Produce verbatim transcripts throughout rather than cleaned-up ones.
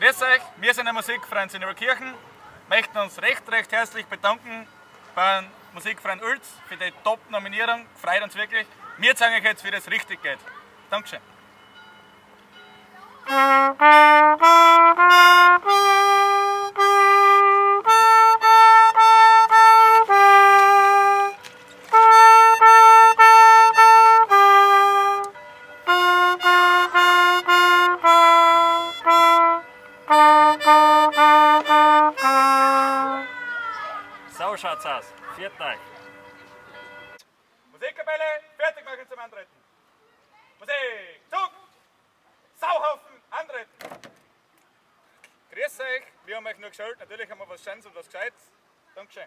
Grüß euch, wir sind der Musikverein in Überkirchen, möchten uns recht, recht herzlich bedanken beim Musikverein Ulz für die Top-Nominierung, freut uns wirklich. Wir zeigen euch jetzt, wie das richtig geht. Dankeschön. So schaut's aus. Viert euch. Musikkapelle, fertig machen zum Antreten. Musik, Zug, Sauhaufen, antreten. Grüß euch, wir haben euch nur geschaut, natürlich haben wir was Schönes und was Gescheites. Dankeschön.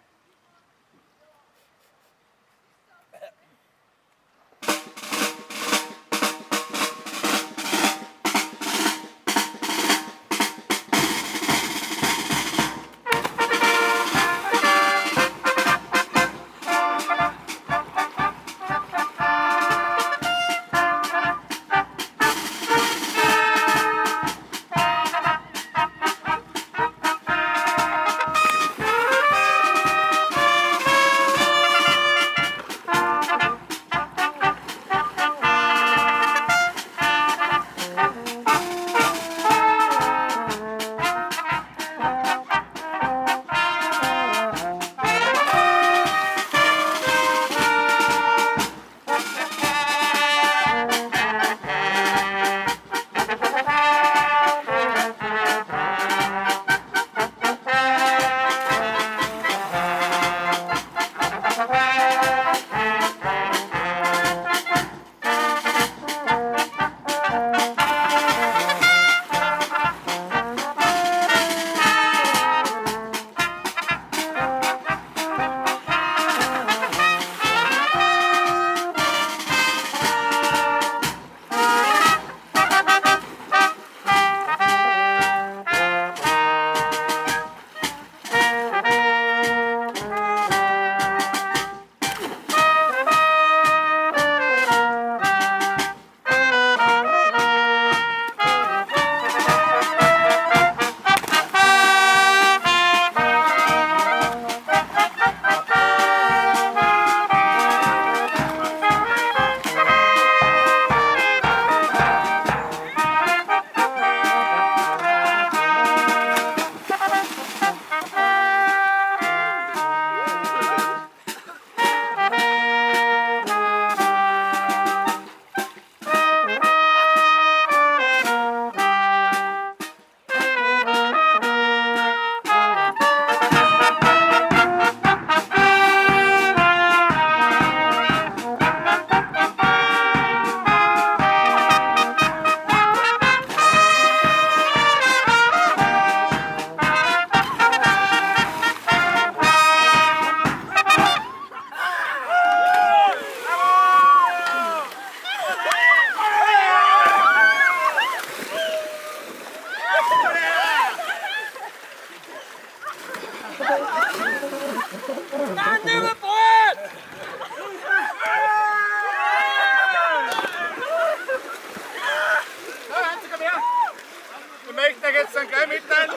Wir möchten euch jetzt dann gleich mitteilen.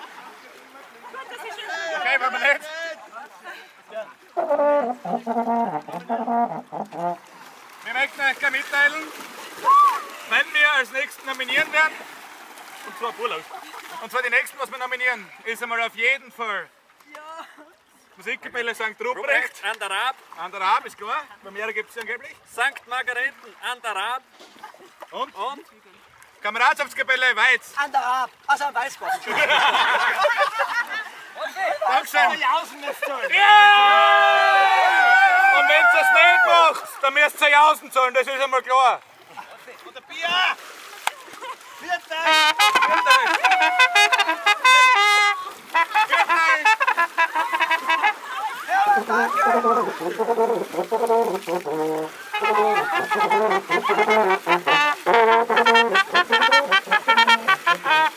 Okay, wollen wir nicht? Wir möchten euch gleich mitteilen, wenn wir als nächsten nominieren werden, und zwar Urlaub. Und zwar die nächsten, was wir nominieren, ist einmal auf jeden Fall Musikkapelle Sankt Ruprecht. An der Raab. An der Raab, ist klar. Bei mir gibt es angeblich. Sankt Margareten an der Raab. Und? Und? Kameradschaftkapelle Weiz. An der Raab, also am Weißgott. Dankeschön. Jausen müsst ihr. Ja! Und wenn ihr das nicht macht, dann müsst ihr Jausen zahlen, das ist einmal klar. Und der Bier! Viert euch! Viert euch!